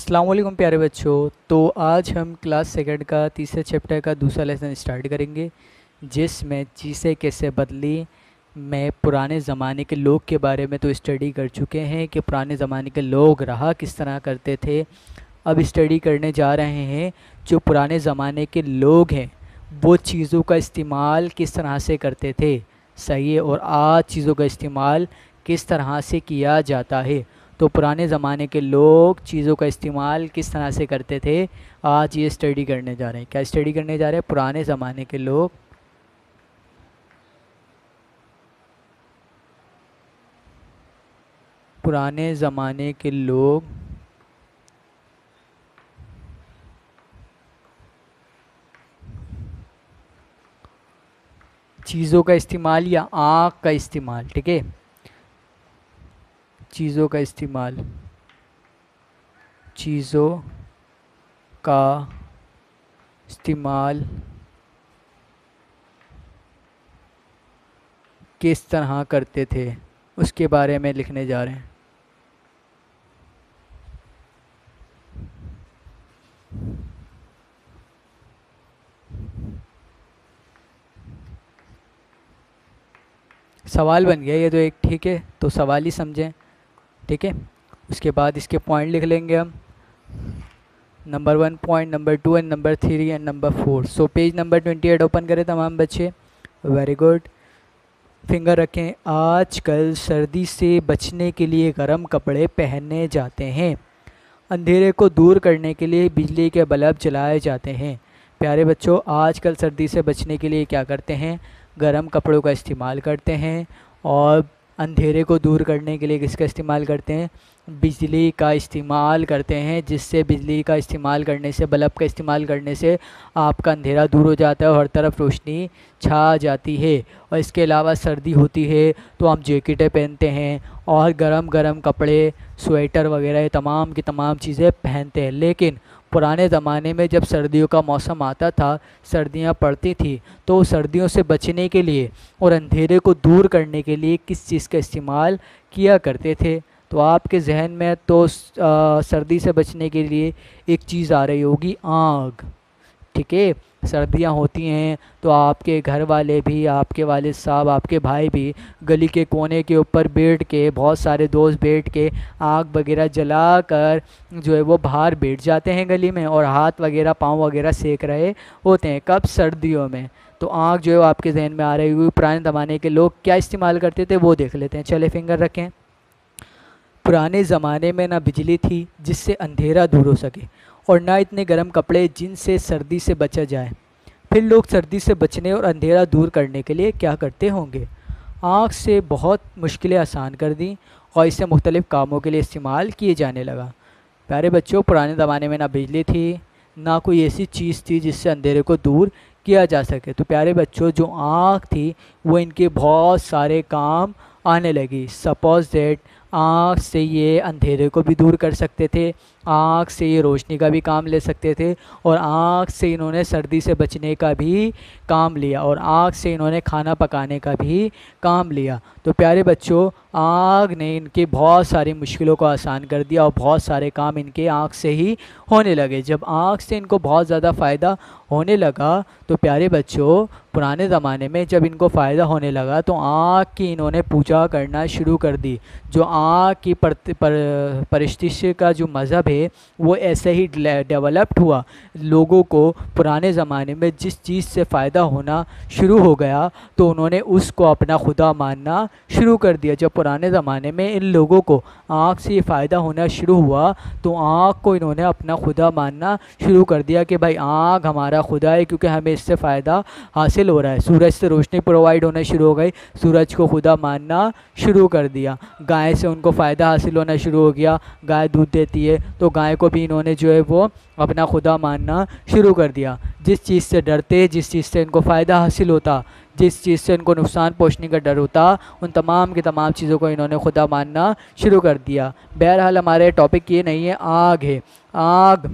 अस्सलाम वालेकुम प्यारे बच्चों। तो आज हम क्लास सेकंड का तीसरे चैप्टर का दूसरा लेसन स्टार्ट करेंगे, जिसमें चीज़ें कैसे बदली। मैं पुराने ज़माने के लोग के बारे में तो स्टडी कर चुके हैं कि पुराने ज़माने के लोग रहा किस तरह करते थे। अब स्टडी करने जा रहे हैं जो पुराने ज़माने के लोग हैं वो चीज़ों का इस्तेमाल किस तरह से करते थे, सही है, और आज चीज़ों का इस्तेमाल किस तरह से किया जाता है। तो पुराने ज़माने के लोग चीज़ों का इस्तेमाल किस तरह से करते थे, आज ये स्टडी करने जा रहे हैं। क्या स्टडी करने जा रहे हैं? पुराने ज़माने के लोग पुराने ज़माने के लोग चीज़ों का इस्तेमाल या आँख का इस्तेमाल, ठीक है, चीज़ों का इस्तेमाल, चीज़ों का इस्तेमाल किस तरह करते थे उसके बारे में लिखने जा रहे हैं। सवाल बन गया ये तो एक, ठीक है, तो सवाल ही समझें, ठीक है। उसके बाद इसके पॉइंट लिख लेंगे हम, number 1 point, number 2 and number 3 and number 4। So page number 28 open करें तमाम बच्चे। वेरी गुड, फिंगर रखें। आजकल सर्दी से बचने के लिए गर्म कपड़े पहने जाते हैं। अंधेरे को दूर करने के लिए बिजली के बल्ब जलाए जाते हैं। प्यारे बच्चों, आजकल सर्दी से बचने के लिए क्या करते हैं? गर्म कपड़ों का इस्तेमाल करते हैं। और अंधेरे को दूर करने के लिए किसका इस्तेमाल करते हैं? बिजली का इस्तेमाल करते हैं, जिससे बिजली का इस्तेमाल करने से, बल्ब का इस्तेमाल करने से आपका अंधेरा दूर हो जाता है और हर तरफ रोशनी छा जाती है। और इसके अलावा सर्दी होती है तो हम जैकेटें पहनते हैं और गरम गरम कपड़े, स्वेटर वगैरह, ये तमाम की तमाम चीज़ें पहनते हैं। लेकिन पुराने ज़माने में जब सर्दियों का मौसम आता था, सर्दियां पड़ती थी, तो सर्दियों से बचने के लिए और अंधेरे को दूर करने के लिए किस चीज़ का इस्तेमाल किया करते थे? तो आपके जहन में तो सर्दी से बचने के लिए एक चीज़ आ रही होगी, आग, ठीक है। सर्दियां होती हैं तो आपके घर वाले भी, आपके वालिद साहब, आपके भाई भी गली के कोने के ऊपर बैठ के, बहुत सारे दोस्त बैठ के आग वगैरह जला कर जो है वो बाहर बैठ जाते हैं गली में और हाथ वगैरह, पाँव वगैरह सेक रहे होते हैं। कब? सर्दियों में। तो आग जो है वो आपके जहन में आ रही हुई। पुराने ज़माने के लोग क्या इस्तेमाल करते थे वो देख लेते हैं। चले फिंगर रखें। पुराने ज़माने में ना बिजली थी जिससे अंधेरा दूर हो सके, और ना इतने गर्म कपड़े जिनसे सर्दी से बचा जाए। फिर लोग सर्दी से बचने और अंधेरा दूर करने के लिए क्या करते होंगे? आँख से बहुत मुश्किलें आसान कर दी और इसे मुख्तलिफ़ कामों के लिए इस्तेमाल किए जाने लगा। प्यारे बच्चों, पुराने ज़माने में ना बिजली थी, ना कोई ऐसी चीज़ थी जिससे अंधेरे को दूर किया जा सके। तो प्यारे बच्चों, जो आँख थी वो इनके बहुत सारे काम आने लगी। सपोज़ दैट आँख से ये अंधेरे को भी दूर कर सकते थे, आँख से ये रोशनी का भी काम ले सकते थे, और आँख से इन्होंने सर्दी से बचने का भी काम लिया, और आँख से इन्होंने खाना पकाने का भी काम लिया। तो प्यारे बच्चों, आग ने इनके बहुत सारी मुश्किलों को आसान कर दिया और बहुत सारे काम इनके आँख से ही होने लगे। जब आँख से इनको बहुत ज़्यादा फ़ायदा होने लगा तो प्यारे बच्चों, पुराने ज़माने में जब इनको फ़ायदा होने लगा तो आँख की इन्होंने पूजा करना शुरू कर दी। जो आँख की परस्तिश का जो मज़हब है वो ऐसे ही डेवलप्ड हुआ। लोगों को पुराने ज़माने में जिस चीज़ से फ़ायदा होना शुरू हो गया तो उन्होंने उसको अपना खुदा मानना शुरू कर दिया। जब पुराने ज़माने में इन लोगों को आँख से फ़ायदा होना शुरू हुआ तो आँख को इन्होंने अपना खुदा मानना शुरू कर दिया कि भाई आँख हमारा खुदा है, क्योंकि हमें इससे फ़ायदा हासिल हो रहा है। सूरज से रोशनी प्रोवाइड होना शुरू हो गई, सूरज को खुदा मानना शुरू कर दिया। गाय से उनको फ़ायदा हासिल होना शुरू हो गया, गाय दूध देती है तो गाय को भी इन्होंने जो है वो अपना खुदा मानना शुरू कर दिया। जिस चीज़ से डरते, जिस चीज़ से इनको फ़ायदा हासिल होता, जिस चीज़ से इनको नुकसान पहुंचने का डर होता, उन तमाम की तमाम चीज़ों को इन्होंने खुदा मानना शुरू कर दिया। बहरहाल हमारे टॉपिक ये नहीं है, आग है। आग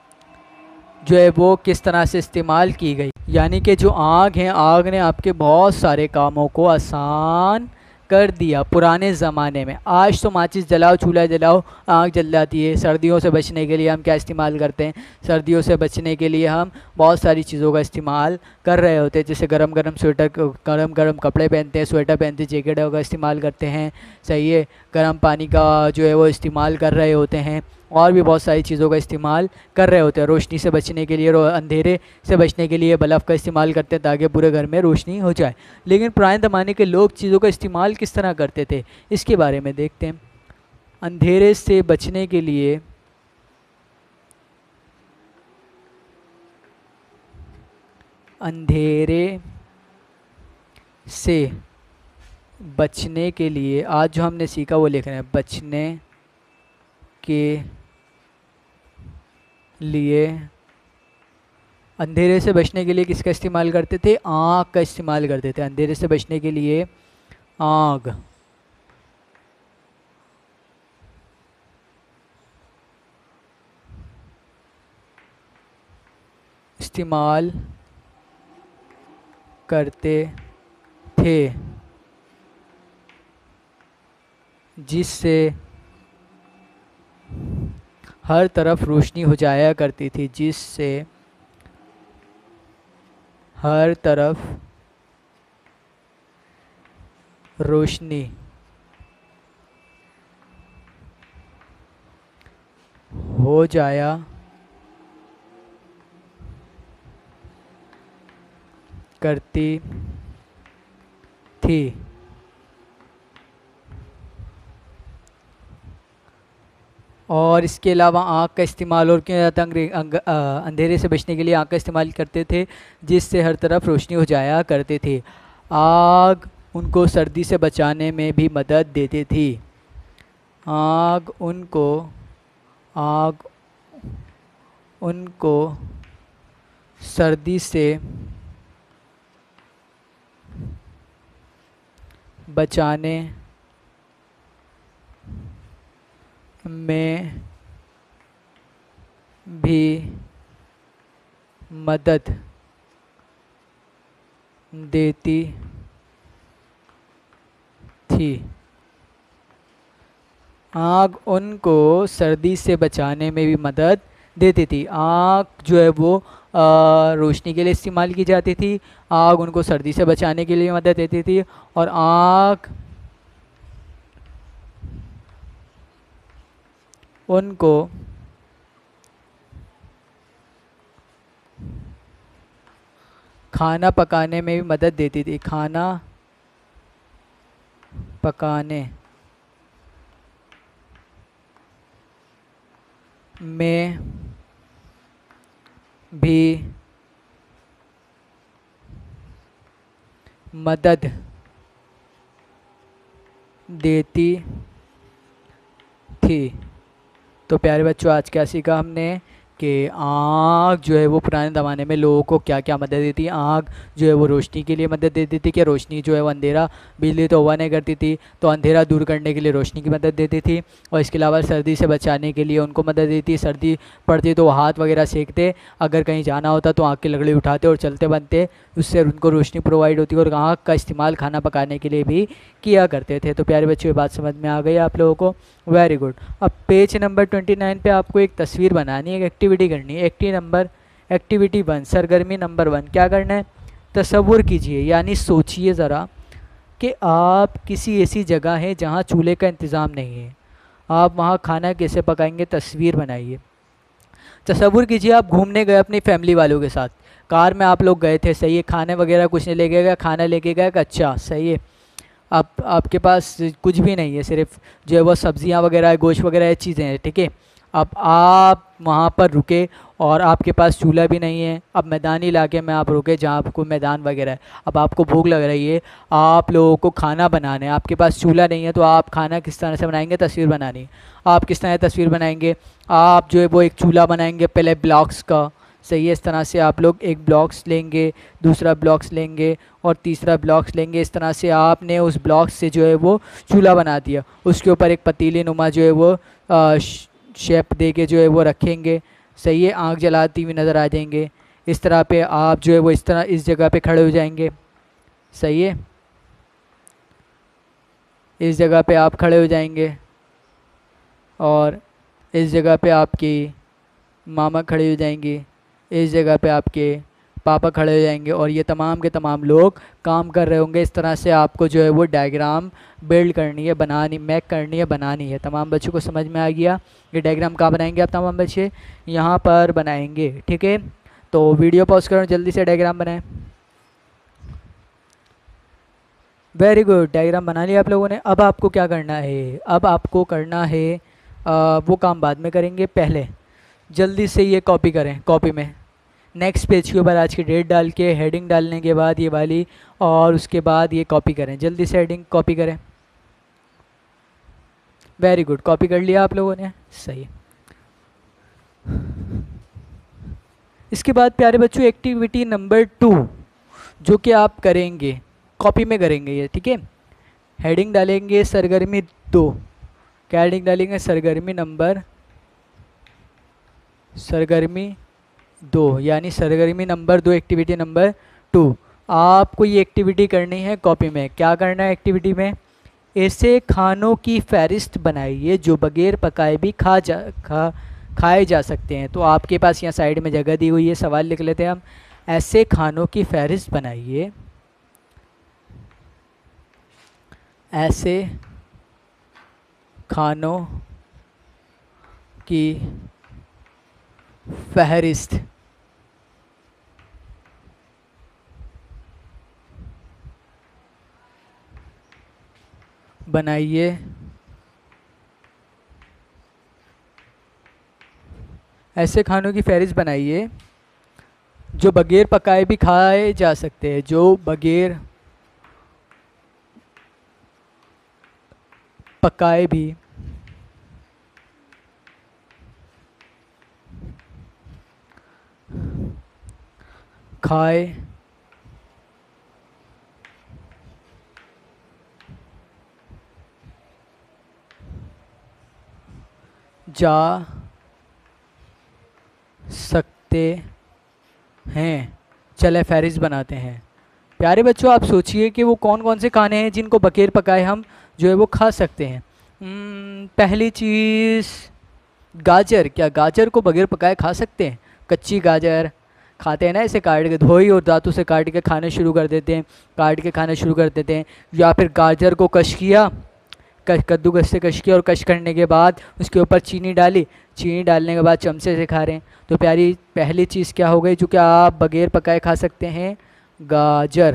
जो है वो किस तरह से इस्तेमाल की गई, यानी कि जो आग है, आग ने आपके बहुत सारे कामों को आसान कर दिया पुराने ज़माने में। आज तो माचिस जलाओ, चूल्हा जलाओ, आग जल जाती है। सर्दियों से बचने के लिए हम क्या इस्तेमाल करते हैं? सर्दियों से बचने के लिए हम बहुत सारी चीज़ों का इस्तेमाल कर रहे होते हैं, जैसे गरम गरम स्वेटर, गरम गरम कपड़े पहनते हैं, स्वेटर पहनते हैं, जैकेटों का इस्तेमाल करते हैं। सही है, गर्म पानी का जो है वो इस्तेमाल कर रहे होते हैं, और भी बहुत सारी चीज़ों का इस्तेमाल कर रहे होते हैं। रोशनी से बचने के लिए, अंधेरे से बचने के लिए बल्ब का इस्तेमाल करते हैं ताकि पूरे घर में रोशनी हो जाए। लेकिन पुराने ज़माने के लोग चीज़ों का इस्तेमाल किस तरह करते थे, इसके बारे में देखते हैं। अंधेरे से बचने के लिए आज जो हमने सीखा वो लिख रहे हैं। बचने के लिए, अंधेरे से बचने के लिए किसका इस्तेमाल करते थे? आग का इस्तेमाल करते थे। अंधेरे से बचने के लिए आग इस्तेमाल करते थे, जिससे हर तरफ रोशनी हो जाया करती थी, जिससे हर तरफ रोशनी हो जाया करती थी। और इसके अलावा आँख का इस्तेमाल और क्यों जाता? अंधेरे से बचने के लिए आँख का इस्तेमाल करते थे, जिससे हर तरफ रोशनी हो जाया करते थे। आग उनको सर्दी से बचाने में भी मदद देती थी। आग उनको सर्दी से बचाने में भी मदद देती थी। आग उनको सर्दी से बचाने में भी मदद देती थी। आग जो है वो रोशनी के लिए इस्तेमाल की जाती थी। आग उनको सर्दी से बचाने के लिए मदद देती थी, और आग उनको खाना पकाने में भी मदद देती थी। खाना पकाने में भी मदद देती थी। तो प्यारे बच्चों, आज क्या सीखा हमने कि आग जो है वो पुराने ज़माने में लोगों को क्या क्या मदद देती है। आग जो है वो रोशनी के लिए मदद देती थी, कि रोशनी जो है वो अंधेरा, बिजली तो हुआ नहीं करती थी, तो अंधेरा दूर करने के लिए रोशनी की मदद देती थी। और इसके अलावा सर्दी से बचाने के लिए उनको मदद देती। सर्दी पड़ती तो वो हाथ वगैरह सेकते, अगर कहीं जाना होता तो आग की लकड़ी उठाते और चलते बनते, उससे उनको रोशनी प्रोवाइड होती, और आग का इस्तेमाल खाना पकाने के लिए भी किया करते थे। तो प्यारे बच्चों, ये बात समझ में आ गई आप लोगों को? Very good. अब पेज नंबर 29 पे आपको एक तस्वीर बनानी है, एक एक्टिविटी करनी है। एक्टिविटी 1, सरगर्मी नंबर 1, क्या करना है? तसव्वुर कीजिए, यानी सोचिए ज़रा कि आप किसी ऐसी जगह है जहाँ चूल्हे का इंतज़ाम नहीं है, आप वहाँ खाना कैसे पकाएंगे? तस्वीर बनाइए। तसव्वुर कीजिए आप घूमने गए अपनी फैमिली वालों के साथ, कार में आप लोग गए थे, सही है, खाने वगैरह कुछ नहीं लेके गए, खाना लेके गए, अच्छा सही है। आपके पास कुछ भी नहीं है, सिर्फ जो है वो सब्जियां वगैरह है, गोश्त वगैरह है, चीज़ें हैं, ठीक है। अब आप वहाँ पर रुके और आपके पास चूल्हा भी नहीं है। अब मैदानी इलाके में आप रुके जहाँ आपको मैदान वगैरह है। अब आपको भूख लग रही है, आप लोगों को खाना बनाना है, आपके पास चूल्हा नहीं है, तो आप खाना किस तरह से बनाएंगे? तस्वीर बनानी है। आप किस तरह तस्वीर बनाएंगे? आप जो है वो एक चूल्हा बनाएंगे पहले ब्लॉक्स का, सही है। इस तरह से आप लोग एक ब्लॉक्स लेंगे, दूसरा ब्लॉक्स लेंगे और तीसरा ब्लॉक्स लेंगे। इस तरह से आपने उस ब्लॉक्स से जो है वो चूल्हा बना दिया। उसके ऊपर एक पतीली नुमा जो है वो शेप दे के जो है वो रखेंगे, सही है। आग जलाती हुई नज़र आ जाएंगे। इस तरह पे आप जो है वो इस तरह इस जगह पे खड़े हो जाएंगे, सही है। इस जगह पे आप खड़े हो जाएंगे और इस जगह पे आपकी मामा खड़े हो जाएंगे, इस जगह पे आपके पापा खड़े हो जाएंगे और ये तमाम के तमाम लोग काम कर रहे होंगे। इस तरह से आपको जो है वो डायग्राम बिल्ड करनी है, बनानी, मेक करनी है, बनानी है। तमाम बच्चों को समझ में आ गया? ये डायग्राम कहाँ बनाएंगे आप तमाम बच्चे? यहाँ पर बनाएंगे, ठीक है। तो वीडियो पॉज करो, जल्दी से डायग्राम बनाएं। वेरी गुड, डायग्राम बना लिया आप लोगों ने। अब आपको क्या करना है? अब आपको करना है वो काम बाद में करेंगे, पहले जल्दी से ये कॉपी करें। कॉपी में नेक्स्ट पेज के ऊपर आज की डेट डाल के हेडिंग डालने के बाद ये वाली, और उसके बाद ये कॉपी करें। जल्दी से हेडिंग कॉपी करें। वेरी गुड, कॉपी कर लिया आप लोगों ने, सही। इसके बाद प्यारे बच्चों एक्टिविटी नंबर 2 जो कि आप करेंगे, कॉपी में करेंगे ये, ठीक है। हेडिंग डालेंगे सरगर्मी 2। क्या हेडिंग डालेंगे? सरगर्मी 2, यानी सरगर्मी नंबर 2, एक्टिविटी नंबर 2। आपको ये एक्टिविटी करनी है कॉपी में। क्या करना है एक्टिविटी में? ऐसे खानों की फहरिस्त बनाइए जो बगैर पकाए भी खाए जा सकते हैं। तो आपके पास यहाँ साइड में जगह दी हुई है, सवाल लिख लेते हैं हम। ऐसे खानों की फहरिस्त बनाइए, ऐसे खानों की फहरिस्त बनाइए ऐसे खानों की फहरिस्त बनाइए जो बगैर पकाए भी खाए जा सकते हैं, जो बगैर पकाए भी खाए जा सकते हैं। चले फहरिस्त बनाते हैं। प्यारे बच्चों आप सोचिए कि वो कौन कौन से खाने हैं जिनको बगैर पकाए हम जो है वो खा सकते हैं। पहली चीज़ गाजर। क्या गाजर को बगैर पकाए खा सकते हैं? कच्ची गाजर खाते हैं ना, ऐसे काट के धोई और दांतों से काट के खाना शुरू कर देते हैं, काट के खाना शुरू कर देते हैं। या फिर गाजर को कश किया, कद्दूकस से कश किया और कश करने के बाद उसके ऊपर चीनी डाली, चीनी डालने के बाद चमचे से खा रहे हैं। तो प्यारी पहली चीज़ क्या हो गई जो कि आप बगैर पकाए खा सकते हैं? गाजर।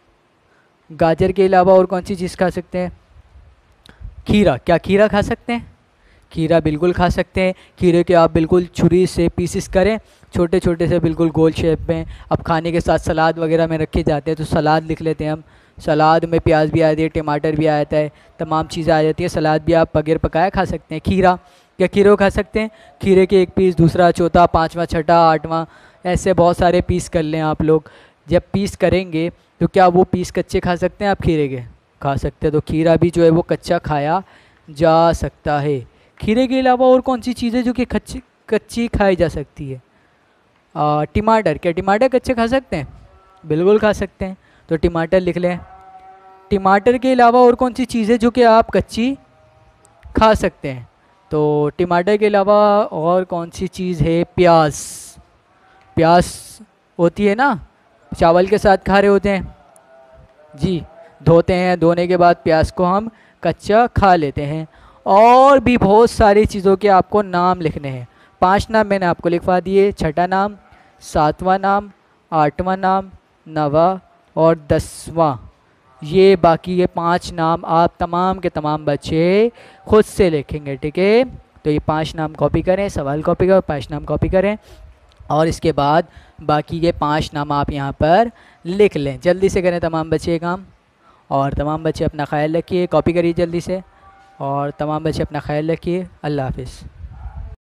गाजर के अलावा और कौन सी चीज़ खा सकते हैं? खीरा। क्या खीरा खा सकते हैं? खीरा बिल्कुल खा सकते हैं। खीरे के आप बिल्कुल छुरी से पीसेस करें, छोटे छोटे से, बिल्कुल गोल शेप में। अब खाने के साथ सलाद वगैरह में रखे जाते हैं, तो सलाद लिख लेते हैं हम। सलाद में प्याज भी आ जाती है, टमाटर भी आ जाता है, तमाम चीज़ें आ जाती है। सलाद भी आप बगैर पकाए खा सकते हैं। खीरा। क्या खीरे को खा सकते हैं? खीरे के एक पीस, दूसरा, चौथा, पाँचवा, छठा, आठवां, ऐसे बहुत सारे पीस कर लें आप लोग। जब पीस करेंगे तो क्या वो पीस कच्चे खा सकते हैं आप खीरे के? खा सकते हैं। तो खीरा भी जो है वो कच्चा खाया जा सकता है। खीरे के अलावा और कौन सी चीज़ें जो कि कच्ची खाई जा सकती है? टमाटर। क्या टमाटर कच्चे खा सकते हैं? बिल्कुल खा सकते हैं। तो टमाटर लिख लें। टमाटर के अलावा और कौन सी चीज़ें जो कि आप कच्ची खा सकते हैं? तो टमाटर के अलावा और कौन सी चीज़ है? प्याज। प्याज होती है ना, चावल के साथ खा रहे होते हैं जी, धोते हैं, धोने के बाद प्याज को हम कच्चा खा लेते हैं। और भी बहुत सारी चीज़ों के आपको नाम लिखने हैं। 5 नाम मैंने आपको लिखवा दिए। छठा नाम, 7वां नाम, 8वां नाम, 9वां और 10वां। ये बाकी ये 5 नाम आप तमाम के तमाम बच्चे खुद से लिखेंगे, ठीक है। तो ये 5 नाम कॉपी करें, सवाल कॉपी करें, 5 नाम कॉपी करें और इसके बाद बाकी ये 5 नाम आप यहाँ पर लिख लें। जल्दी से करें तमाम बच्चे काम, और तमाम बच्चे अपना ख्याल रखिए। कॉपी करिए जल्दी से, और तमाम बच्चे अपना ख्याल रखिए। अल्लाह हाफ़िज़।